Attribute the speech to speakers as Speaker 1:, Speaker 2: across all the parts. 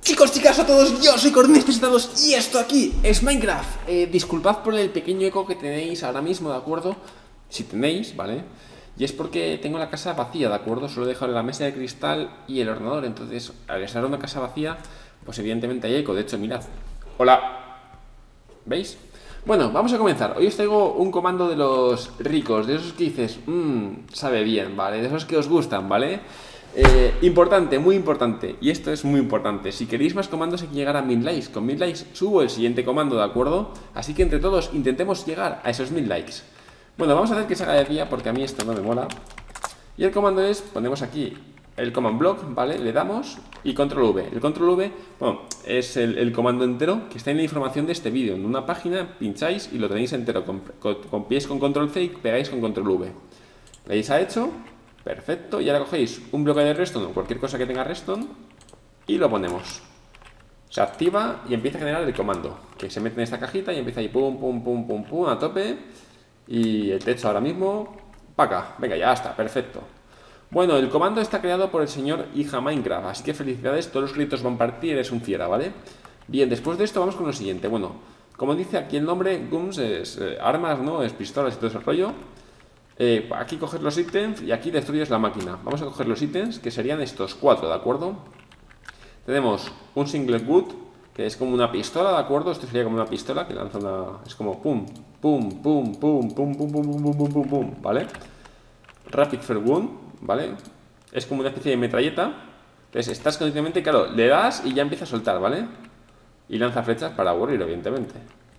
Speaker 1: Chicos, chicas, a todos, yo soy Coordinates Presentados y esto aquí es Minecraft. Disculpad por el pequeño eco que tenéis ahora mismo, ¿de acuerdo? Si tenéis, ¿vale? Y es porque tengo la casa vacía, ¿de acuerdo? Solo he dejado la mesa de cristal y el ordenador, entonces al estar una casa vacía, pues evidentemente hay eco. De hecho, mirad. Hola. ¿Veis? Bueno, vamos a comenzar. Hoy os traigo un comando de los ricos, de esos que dices, sabe bien, ¿vale? De esos que os gustan, ¿vale? Importante, muy importante. Y esto es muy importante. Si queréis más comandos hay que llegar a 1000 likes. Con 1000 likes subo el siguiente comando, ¿de acuerdo? Así que entre todos intentemos llegar a esos 1000 likes. Bueno, vamos a hacer que se haga de día porque a mí esto no me mola. Y el comando es, ponemos aquí el command block, ¿vale? Le damos y control V. El control V, bueno, es el comando entero que está en la información de este vídeo. En una página pincháis y lo tenéis entero. Copiáis con control C y pegáis con control V. Le dais a hecho. Perfecto, y ahora cogéis un bloque de redstone o cualquier cosa que tenga redstone y lo ponemos. Se activa y empieza a generar el comando, que se mete en esta cajita y empieza ahí pum, pum, pum, pum, pum, a tope. Y el techo ahora mismo, para acá, venga, ya está, perfecto. Bueno, el comando está creado por el señor Hija Minecraft, así que felicidades, todos los créditos van para ti, eres un fiera, ¿vale? Bien, después de esto vamos con lo siguiente. Bueno, como dice aquí el nombre, Guns es armas, ¿no? Es pistolas y todo ese rollo. Aquí coges los ítems y aquí destruyes la máquina. Vamos a coger los ítems, que serían estos 4, ¿de acuerdo? Tenemos un single wood, que es como una pistola, ¿de acuerdo? Esto sería como una pistola que lanza una... es como pum, pum, pum, pum, pum, pum, pum, pum, pum, pum, pum, pum, ¿vale? Rapid Fire Wound, ¿vale? Es como una especie de metralleta. Entonces estás continuamente, claro, le das y ya empieza a soltar, ¿vale? Y lanza flechas para aburrir, evidentemente.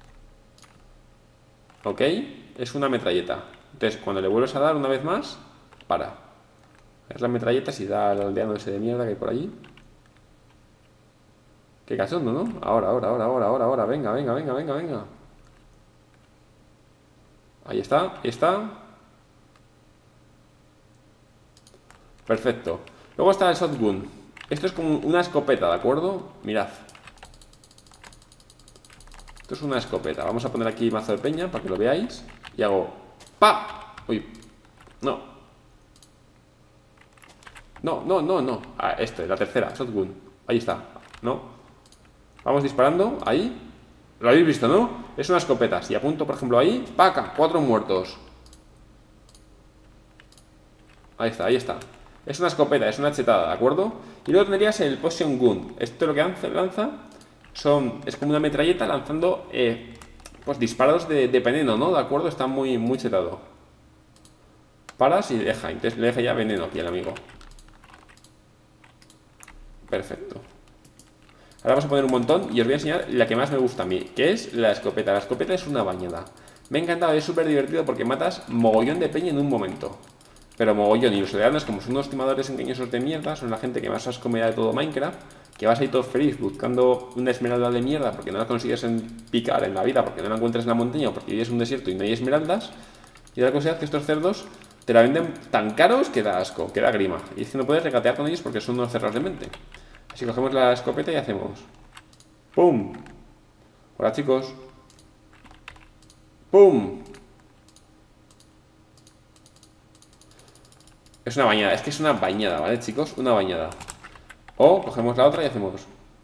Speaker 1: ¿Ok? Es una metralleta. Entonces, cuando le vuelves a dar una vez más, para. Es la metralleta si da al aldeano ese de mierda que hay por allí. Qué cachondo, ¿no? Ahora. Venga. Ahí está. Perfecto. Luego está el shotgun. Esto es como una escopeta, ¿de acuerdo? Mirad. Esto es una escopeta. Vamos a poner aquí mazo de peña para que lo veáis. Y hago... ¡pa! Uy. No. Ah, la tercera, shotgun. Ahí está. ¿No? Vamos disparando. Ahí. Lo habéis visto, ¿no? Es una escopeta. Si apunto, por ejemplo, ahí. ¡Paca! 4 muertos. Ahí está. Es una escopeta, es una chetada, ¿de acuerdo? Y luego tendrías el Potion Gun. Esto lo que lanza es como una metralleta lanzando pues disparos de veneno, ¿no? ¿De acuerdo? Está muy chetado. Paras y deja. Entonces le deja ya veneno aquí al amigo. Perfecto. Ahora vamos a poner un montón y os voy a enseñar la que más me gusta a mí, que es la escopeta. La escopeta es una bañada. Me ha encantado, es súper divertido porque matas mogollón de peña en un momento. Pero mogollón, y los aldeanos, como son unos timadores engañosos de mierda, son la gente que más asco me da de todo Minecraft, que vas ahí todo feliz buscando una esmeralda de mierda porque no la consigues picar en la vida, porque no la encuentras en la montaña o porque vives en un desierto y no hay esmeraldas. Y la cosa es que estos cerdos te la venden tan caros que da asco, que da grima. Y es que no puedes regatear con ellos porque son unos cerrados de mente. Así que cogemos la escopeta y hacemos ¡pum! Hola, chicos. ¡Pum! Es una bañada, es que es una bañada, ¿vale, chicos? Una bañada. O cogemos la otra y hacemos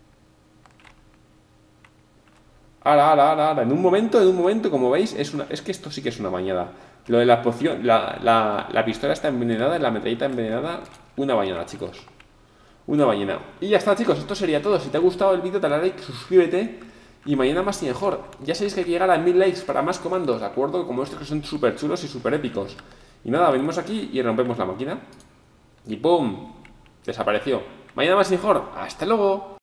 Speaker 1: ¡Hala! En un momento, como veis, es que esto sí que es una bañada. Lo de la poción, la pistola está envenenada, la metralleta envenenada. Una bañada, chicos. Una bañada. Y ya está, chicos, esto sería todo. Si te ha gustado el vídeo, dale a like, suscríbete. Y mañana más y mejor. Ya sabéis que hay que llegar a 1000 likes para más comandos, ¿de acuerdo? Como estos que son súper chulos y súper épicos. Y nada, venimos aquí y rompemos la máquina. Y ¡pum! Desapareció. Mañana más y mejor. ¡Hasta luego!